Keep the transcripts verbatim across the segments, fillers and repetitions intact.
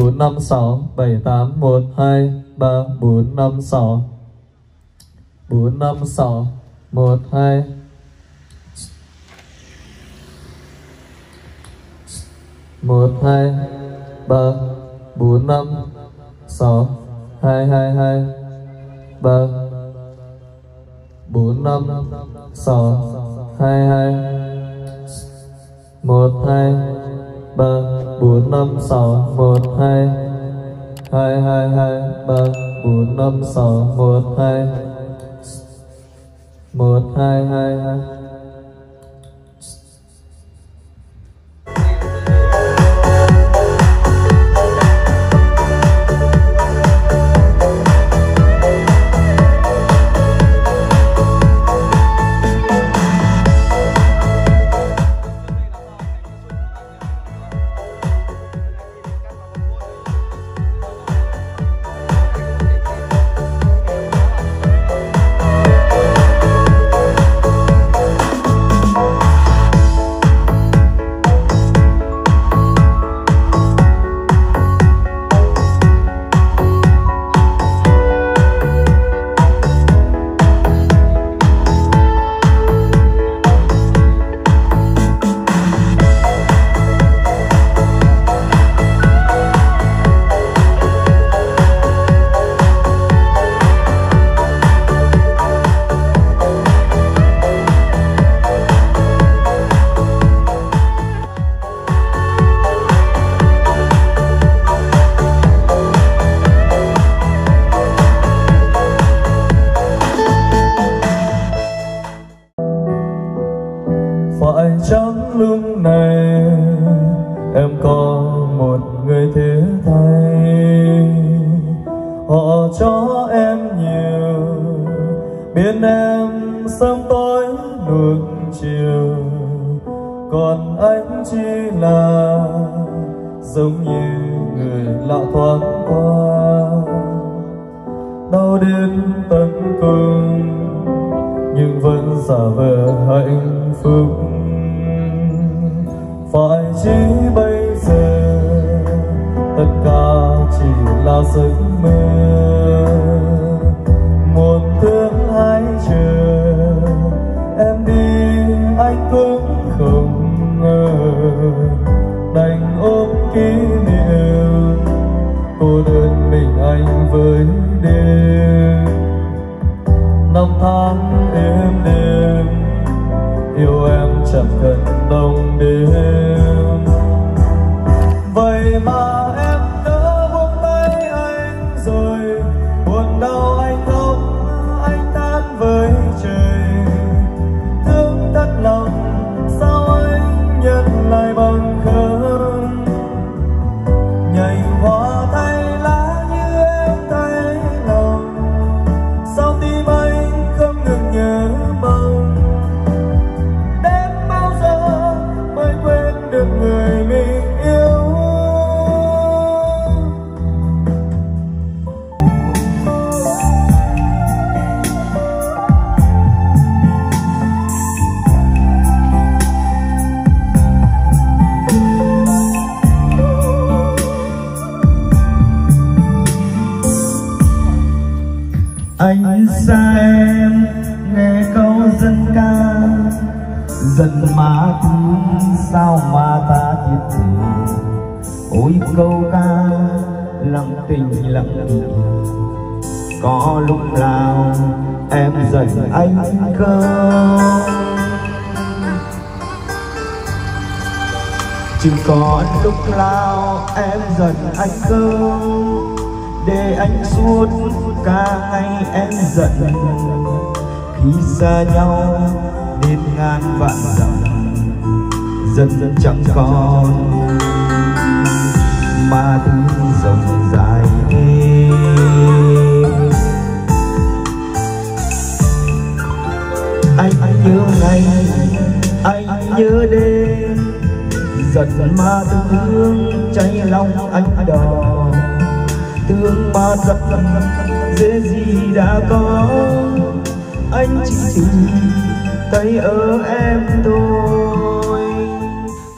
bốn năm sáu bảy tám một hai ba bốn năm sáu bốn năm sáu một hai một hai ba bốn năm sáu hai hai hai ba bốn năm sáu hai hai một hai ba bốn năm sáu một hai hai hai hai ba bốn năm sáu một hai một hai hai hai. Phải chăng lúc này em có một người thế thay, họ cho em nhiều, biết em sớm tối nuột chiều, còn anh chỉ là giống như người lạ thoáng qua, đau đến tận cùng nhưng vẫn giả vờ hạnh phúc. Phải chỉ bây giờ tất cả chỉ là giấc mơ, một thương hai chờ em đi anh cũng không ngờ, đành ôm kỷ niệm cô đơn mình anh với đêm. Năm tháng êm đêm yêu em chẳng cần đông đêm, vậy mà em đã buông tay anh rồi, buồn đau anh khóc anh than với trời, thương thất lòng sao anh nhận lại bằng không, nhành hoa thay lá như em thay lòng, sao tim anh không ngừng nhớ mong, đến bao giờ mới quên được người mình yêu. Anh xa em nghe câu dân ca, dần má thương sao mà ta thiệt tình, ôi câu ca lặng tình lặng tình, có lúc nào em giận anh không, chứ có lúc nào em giận anh không, để anh suốt cả ngày em giận, khi xa nhau nên ngàn vạn dặm dần dần chẳng còn mà thương rộng dài đêm. Anh nhớ ngày, anh nhớ đêm, giận mà thương cháy lòng anh đỏ, thương mà giận dễ gì đã có, anh chỉ tìm thấy ở em thôi.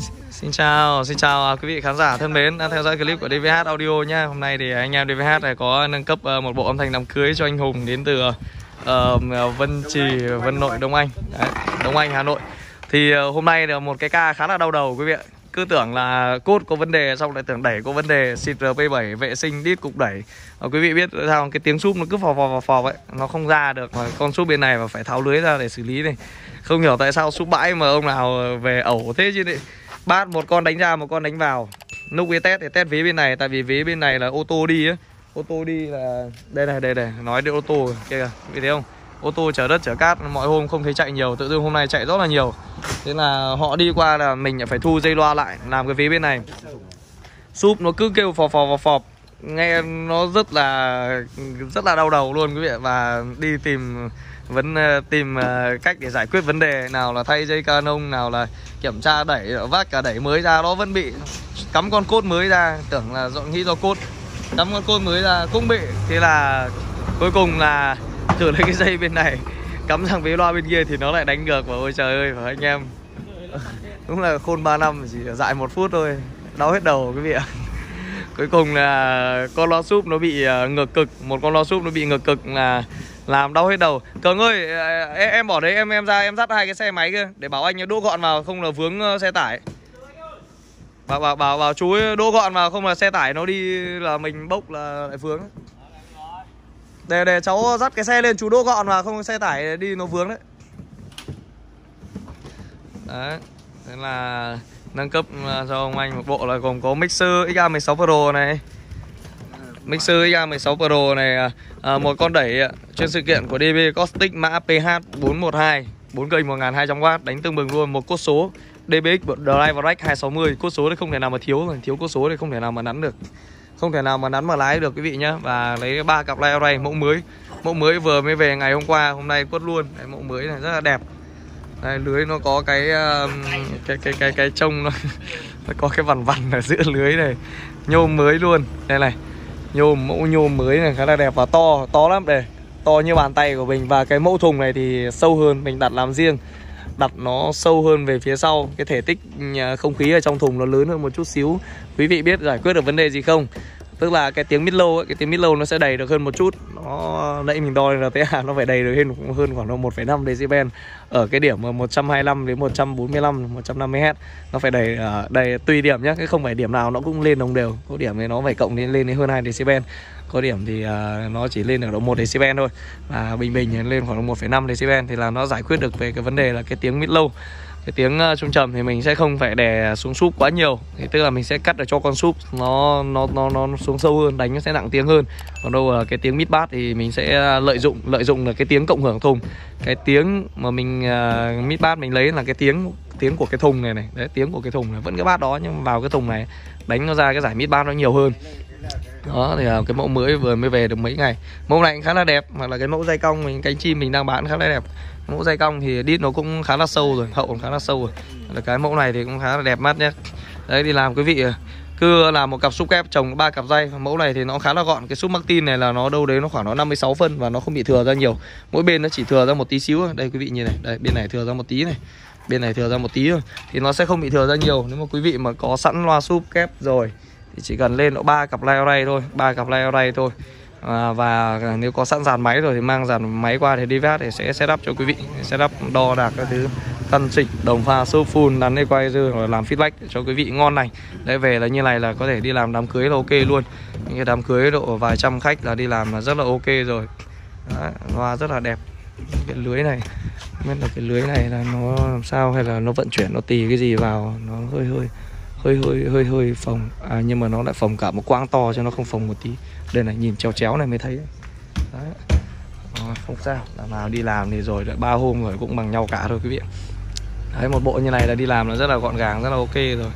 Xin chào, xin chào quý vị khán giả thân mến đang theo dõi clip của đê vê hát Audio nha. Hôm nay thì anh em đê vê hát này có nâng cấp một bộ âm thanh đám cưới cho anh Hùng đến từ uh, Vân Trì, Vân Nội, Đông Anh. Đấy, Đông Anh, Hà Nội. Thì uh, hôm nay là một cái ca khá là đau đầu quý vị ạ. Cứ tưởng là cốt có vấn đề, xong lại tưởng đẩy có vấn đề, xịt R P bảy vệ sinh đít cục đẩy. uh, Quý vị biết sao cái tiếng súp nó cứ phò phò phò phò vậy, nó không ra được, mà con súp bên này mà phải tháo lưới ra để xử lý này. Không hiểu tại sao súp bãi mà ông nào về ẩu thế chứ đấy. Bát một con đánh ra, một con đánh vào. Lúc với test thì test vế bên này, tại vì vế bên này là ô tô đi á. Ô tô đi là đây này, đây này, nói đến ô tô kìa, vị thấy không? Ô tô chở đất chở cát mọi hôm không thấy chạy nhiều, tự dưng hôm nay chạy rất là nhiều. Thế là họ đi qua là mình phải thu dây loa lại làm cái vế bên này. Súp nó cứ kêu phò phò phò phò, nghe nó rất là rất là đau đầu luôn quý vị. Và đi tìm vẫn tìm cách để giải quyết vấn đề, nào là thay dây canon, nào là kiểm tra đẩy, vác cả đẩy mới ra, nó vẫn bị cắm con cốt mới ra, tưởng là dọn nghĩ do cốt, cắm con cốt mới ra cũng bị. Thế là cuối cùng là thử lấy cái dây bên này cắm sang vế loa bên kia thì nó lại đánh ngược. Và ôi trời ơi, và anh em đúng là khôn ba năm chỉ dại một phút thôi, đau hết đầu quý vị ạ. Cuối cùng là con loa súp nó bị ngược cực, một con loa súp nó bị ngược cực là làm đau hết đầu. Cường ơi, em, em bỏ đấy, em em ra em dắt hai cái xe máy kia để bảo anh đỗ gọn vào, không là vướng xe tải. Bảo bảo bảo, bảo chú ấy đỗ gọn vào, không là xe tải nó đi là mình bốc là lại vướng. Để để cháu dắt cái xe lên, chú đỗ gọn vào, không xe tải đi nó vướng đấy. Đấy, thế là nâng cấp cho ông anh một bộ là gồm có mixer X A mười sáu Pro này, mixer X A mười sáu Pro này, à, một con đẩy trên sự kiện của đê bê Caustic mã P H bốn một hai, bốn kênh một nghìn hai trăm oát đánh tương bừng luôn, một cốt số đê bê ích Drive Rack hai sáu mươi, cốt số đấy không thể nào mà thiếu rồi, thiếu cốt số đấy không thể nào mà nắn được, không thể nào mà nắn mà lái được quý vị nhá. Và lấy ba cặp lai array mẫu mới, mẫu mới vừa mới về ngày hôm qua, hôm nay quất luôn. Đấy, mẫu mới này rất là đẹp. Đây, lưới nó có cái cái cái cái cái trông nó, nó có cái vằn vằn ở giữa lưới này, nhôm mới luôn. Đây này, nhôm, mẫu nhôm mới này khá là đẹp và to, to lắm đây, to như bàn tay của mình. Và cái mẫu thùng này thì sâu hơn, mình đặt làm riêng, đặt nó sâu hơn về phía sau, cái thể tích không khí ở trong thùng nó lớn hơn một chút xíu. Quý vị biết giải quyết được vấn đề gì không? Tức là cái tiếng mid low ấy, cái tiếng mid low nó sẽ đầy được hơn một chút. Nó nãy mình đo là thế à, nó phải đầy được hơn hơn khoảng một phẩy năm decibel ở cái điểm một trăm hai mươi lăm đến một trăm bốn mươi lăm, một trăm năm mươi héc. Nó phải đầy đầy tùy điểm nhá, cái không phải điểm nào nó cũng lên đồng đều. Có điểm thì nó phải cộng lên lên đến hơn hai decibel. Có điểm thì uh, nó chỉ lên được độ một decibel thôi. Và bình bình lên khoảng một phẩy năm decibel thì là nó giải quyết được về cái vấn đề là cái tiếng mid low. Cái tiếng uh, trung trầm thì mình sẽ không phải đè xuống súp quá nhiều, thì tức là mình sẽ cắt được cho con súp nó nó nó nó xuống sâu hơn, đánh nó sẽ nặng tiếng hơn. Còn đâu uh, cái tiếng mid bass thì mình sẽ lợi dụng lợi dụng là cái tiếng cộng hưởng thùng. Cái tiếng mà mình uh, mid bass mình lấy là cái tiếng tiếng của cái thùng này này, đấy, tiếng của cái thùng này vẫn cái bass đó, nhưng vào cái thùng này đánh nó ra cái giải mid bass nó nhiều hơn. Đó thì là cái mẫu mới vừa mới về được mấy ngày. Mẫu này cũng khá là đẹp, mà là cái mẫu dây cong mình cánh chim mình đang bán khá là đẹp. Mẫu dây cong thì đít nó cũng khá là sâu rồi, hậu cũng khá là sâu rồi. Là cái mẫu này thì cũng khá là đẹp mắt nhé. Đấy, đi làm quý vị cứ làm một cặp súp kép trồng ba cặp dây. Mẫu này thì nó khá là gọn. Cái súp Martin này là nó đâu đấy nó khoảng nó năm mươi sáu phân và nó không bị thừa ra nhiều. Mỗi bên nó chỉ thừa ra một tí xíu. Đây quý vị nhìn này, đây bên này thừa ra một tí này, bên này thừa ra một tí thôi, thì nó sẽ không bị thừa ra nhiều. Nếu mà quý vị mà có sẵn loa súp kép rồi thì chỉ cần lên nó ba cặp lai array thôi, ba cặp lai array thôi. À, và nếu có sẵn dàn máy rồi thì mang dàn máy qua thì đê vê hát thì sẽ setup cho quý vị, setup đo đạc các thứ, cân chỉnh đồng pha sub full, đắn quay dư rồi làm feedback cho quý vị ngon này. Đấy, về là như này là có thể đi làm đám cưới là ok luôn. Những cái đám cưới độ vài trăm khách là đi làm là rất là ok rồi. Đấy, loa rất là đẹp. Cái lưới này không biết là cái lưới này là nó làm sao, hay là nó vận chuyển nó tì cái gì vào, nó hơi hơi hơi hơi hơi hơi phồng, à, nhưng mà nó lại phồng cả một quãng to cho nó không phồng một tí. Đây này, nhìn chéo chéo này mới thấy. Đấy. À, không sao, làm nào đi làm thì rồi lại ba hôm rồi cũng bằng nhau cả thôi quý vị. Đấy, một bộ như này là đi làm là rất là gọn gàng, rất là ok rồi.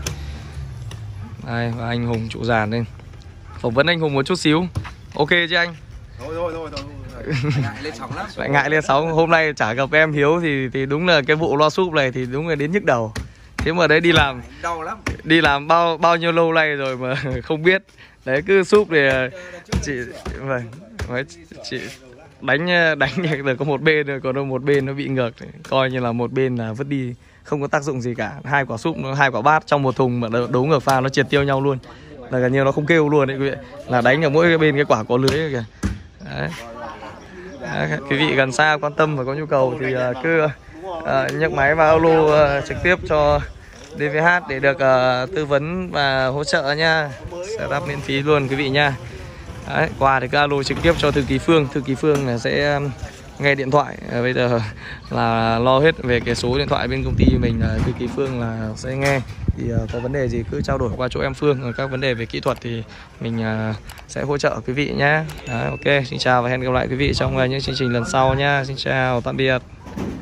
Đây, và anh Hùng trụ dàn lên, phỏng vấn anh Hùng một chút xíu. Ok chứ anh? Thôi thôi thôi, thôi. Ngại lên sóng lắm. Lại ngại lên sóng. Hôm nay chả gặp em Hiếu thì thì đúng là cái vụ loa súp này thì đúng là đến nhức đầu. Thế mà đấy đi làm đau lắm. Đi làm bao bao nhiêu lâu nay rồi mà không biết. Đấy, cứ súp thì chị vâng, chị đánh đánh được có một bên rồi, còn đâu một bên nó bị ngược, coi như là một bên là vứt đi không có tác dụng gì cả. Hai quả súp, hai quả bát trong một thùng mà đấu ngược pha nó triệt tiêu nhau luôn, là gần như nó không kêu luôn đấy quý vị, là đánh ở mỗi cái bên cái quả có lưới kìa. Đấy. Đấy, quý vị gần xa quan tâm và có nhu cầu thì uh, cứ uh, nhấc máy vào alo uh, trực tiếp cho đê vê hát để được uh, tư vấn và hỗ trợ nha, setup miễn phí luôn quý vị nha. Đấy, quà thì cứ alo trực tiếp cho thư ký Phương, thư ký Phương là sẽ um, nghe điện thoại. À, bây giờ là lo hết về cái số điện thoại bên công ty mình, là thư ký Phương là sẽ nghe. Thì uh, có vấn đề gì cứ trao đổi qua chỗ em Phương, còn các vấn đề về kỹ thuật thì mình uh, sẽ hỗ trợ quý vị nhé. Đấy, ok, xin chào và hẹn gặp lại quý vị trong uh, những chương trình lần sau nha. Xin chào, tạm biệt.